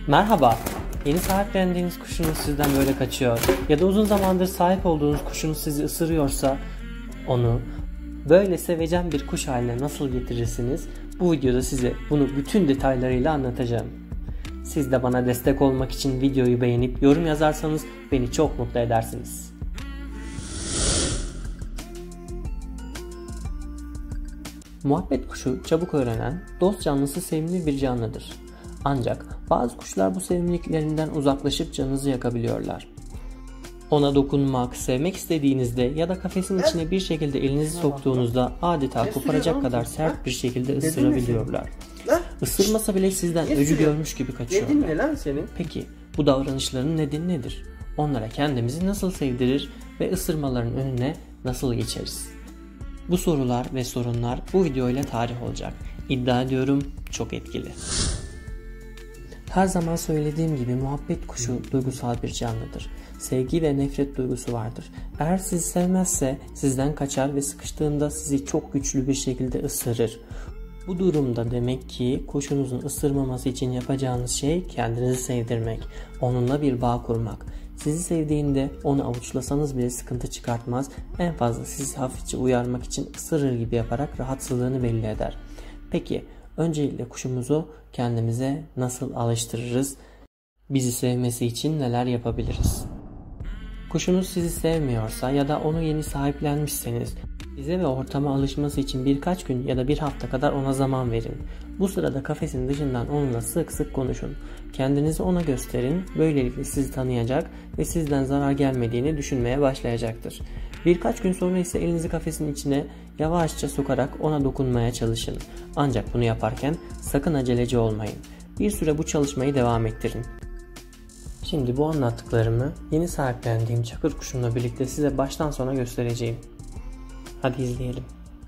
Merhaba, yeni sahiplendiğiniz kuşunuz sizden böyle kaçıyor ya da uzun zamandır sahip olduğunuz kuşunuz sizi ısırıyorsa onu böyle sevecen bir kuş haline nasıl getirirsiniz? Bu videoda size bunu bütün detaylarıyla anlatacağım. Siz de bana destek olmak için videoyu beğenip yorum yazarsanız beni çok mutlu edersiniz. Muhabbet kuşu çabuk öğrenen, dost canlısı sevimli bir canlıdır. Ancak bazı kuşlar bu sevimliliklerinden uzaklaşıp canınızı yakabiliyorlar. Ona dokunmak, sevmek istediğinizde ya da kafesin içine bir şekilde elinizi soktuğunuzda adeta koparacak kadar sert bir şekilde ısırabiliyorlar. Isırmasa bile sizden öcü görmüş gibi kaçıyorlar. Peki bu davranışların nedeni nedir? Onlara kendimizi nasıl sevdirir ve ısırmaların önüne nasıl geçeriz? Bu sorular ve sorunlar bu videoyla tarih olacak. İddia ediyorum çok etkili. Her zaman söylediğim gibi muhabbet kuşu duygusal bir canlıdır. Sevgi ve nefret duygusu vardır. Eğer sizi sevmezse sizden kaçar ve sıkıştığında sizi çok güçlü bir şekilde ısırır. Bu durumda demek ki kuşunuzun ısırmaması için yapacağınız şey kendinizi sevdirmek, onunla bir bağ kurmak. Sizi sevdiğinde onu avuçlasanız bile sıkıntı çıkartmaz, en fazla sizi hafifçe uyarmak için ısırır gibi yaparak rahatsızlığını belli eder. Peki öncelikle kuşumuzu kendimize nasıl alıştırırız? Bizi sevmesi için neler yapabiliriz? Kuşunuz sizi sevmiyorsa ya da onu yeni sahiplenmişseniz size ve ortama alışması için birkaç gün ya da bir hafta kadar ona zaman verin. Bu sırada kafesin dışından onunla sık sık konuşun. Kendinizi ona gösterin. Böylelikle sizi tanıyacak ve sizden zarar gelmediğini düşünmeye başlayacaktır. Birkaç gün sonra ise elinizi kafesin içine yavaşça sokarak ona dokunmaya çalışın. Ancak bunu yaparken sakın aceleci olmayın. Bir süre bu çalışmayı devam ettirin. Şimdi bu anlattıklarımı yeni sahiplendiğim çakır kuşumla birlikte size baştan sona göstereceğim. Hadi izleyelim.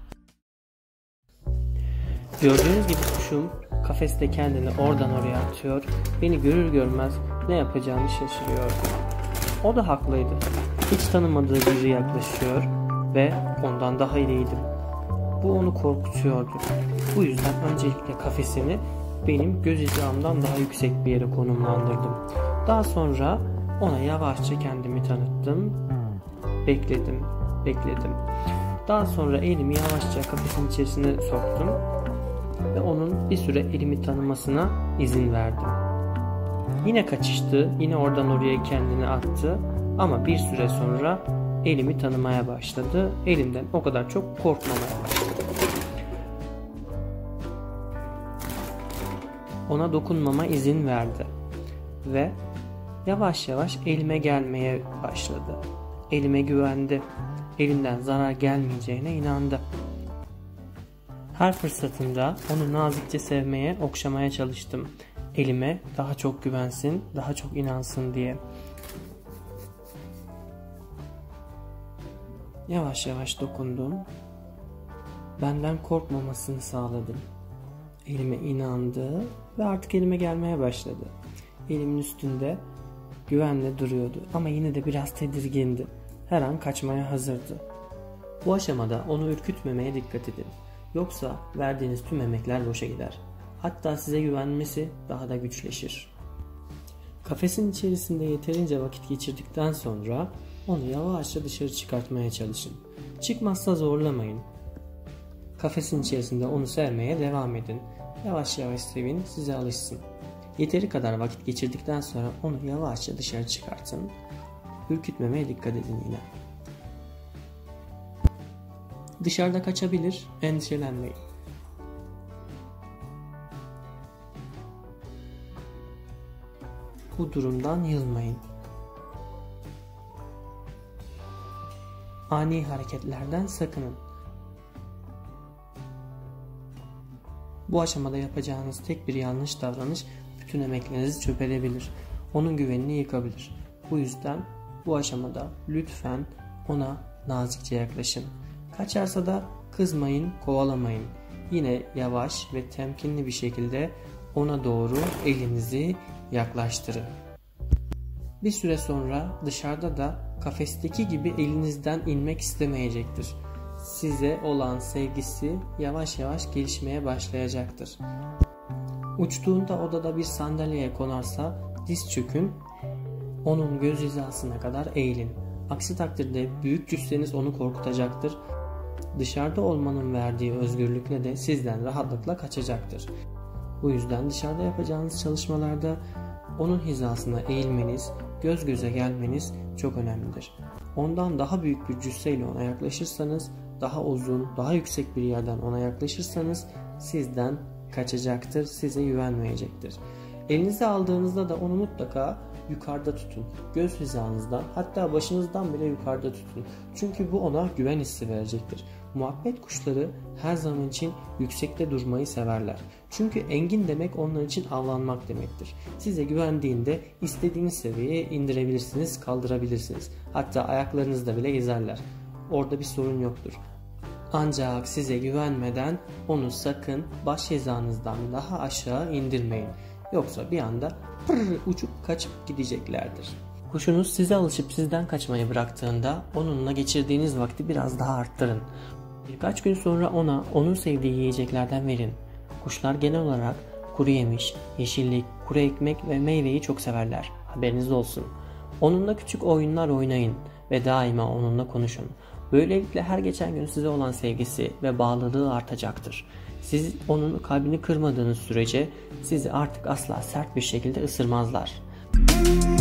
Gördüğünüz gibi kuşum kafeste kendini oradan oraya atıyor. Beni görür görmez ne yapacağını şaşırıyor. O da haklıydı. Hiç tanımadığı biri yaklaşıyor ve ondan daha iriydim. Bu onu korkutuyordu. Bu yüzden öncelikle kafesini benim göz hizamdan daha yüksek bir yere konumlandırdım. Daha sonra ona yavaşça kendimi tanıttım. Bekledim. Daha sonra elimi yavaşça kafesin içerisine soktum ve onun bir süre elimi tanımasına izin verdim. Yine kaçıştı, yine oradan oraya kendini attı ama bir süre sonra elimi tanımaya başladı. Elimden o kadar çok korkmamaya başladı. Ona dokunmama izin verdi ve yavaş yavaş elime gelmeye başladı. Elime güvendi. Elimden zarar gelmeyeceğine inandı. Her fırsatında onu nazikçe sevmeye, okşamaya çalıştım. Elime daha çok güvensin, daha çok inansın diye. Yavaş yavaş dokundum. Benden korkmamasını sağladım. Elime inandı ve artık elime gelmeye başladı. Elimin üstünde güvenle duruyordu ama yine de biraz tedirgindi. Her an kaçmaya hazırdı. Bu aşamada onu ürkütmemeye dikkat edin. Yoksa verdiğiniz tüm emekler boşa gider. Hatta size güvenmesi daha da güçleşir. Kafesin içerisinde yeterince vakit geçirdikten sonra onu yavaşça dışarı çıkartmaya çalışın. Çıkmazsa zorlamayın. Kafesin içerisinde onu sevmeye devam edin. Yavaş yavaş sevin, size alışsın. Yeteri kadar vakit geçirdikten sonra onu yavaşça dışarı çıkartın. Ürkütmemeye dikkat edin yine. Dışarıda kaçabilir, endişelenmeyin. Bu durumdan yılmayın. Ani hareketlerden sakının. Bu aşamada yapacağınız tek bir yanlış davranış bütün emeklerinizi çöp edebilir. Onun güvenini yıkabilir. Bu yüzden bu aşamada lütfen ona nazikçe yaklaşın. Kaçarsa da kızmayın, kovalamayın. Yine yavaş ve temkinli bir şekilde ona doğru elinizi yaklaştırın. Bir süre sonra dışarıda da kafesteki gibi elinizden inmek istemeyecektir. Size olan sevgisi yavaş yavaş gelişmeye başlayacaktır. Uçtuğunda odada bir sandalyeye konarsa diz çökün, onun göz hizasına kadar eğilin. Aksi takdirde büyük cüsseniz onu korkutacaktır. Dışarıda olmanın verdiği özgürlükle de sizden rahatlıkla kaçacaktır. Bu yüzden dışarıda yapacağınız çalışmalarda onun hizasına eğilmeniz, göz göze gelmeniz çok önemlidir. Ondan daha büyük bir cüsseyle ona yaklaşırsanız, daha uzun, daha yüksek bir yerden ona yaklaşırsanız sizden kaçacaktır, size güvenmeyecektir. Elinize aldığınızda da onu mutlaka yukarıda tutun. Göz hizanızdan, hatta başınızdan bile yukarıda tutun. Çünkü bu ona güven hissi verecektir. Muhabbet kuşları her zaman için yüksekte durmayı severler. Çünkü engin demek onlar için avlanmak demektir. Size güvendiğinde istediğiniz seviyeye indirebilirsiniz, kaldırabilirsiniz. Hatta ayaklarınızda bile gezerler. Orada bir sorun yoktur. Ancak size güvenmeden onu sakın baş hizanızdan daha aşağı indirmeyin. Yoksa bir anda uçup kaçıp gideceklerdir. Kuşunuz size alışıp sizden kaçmayı bıraktığında onunla geçirdiğiniz vakti biraz daha arttırın. Birkaç gün sonra ona onun sevdiği yiyeceklerden verin. Kuşlar genel olarak kuru yemiş, yeşillik, kuru ekmek ve meyveyi çok severler. Haberiniz olsun. Onunla küçük oyunlar oynayın ve daima onunla konuşun. Böylelikle her geçen gün size olan sevgisi ve bağlılığı artacaktır. Siz onun kalbini kırmadığınız sürece sizi artık asla sert bir şekilde ısırmazlar.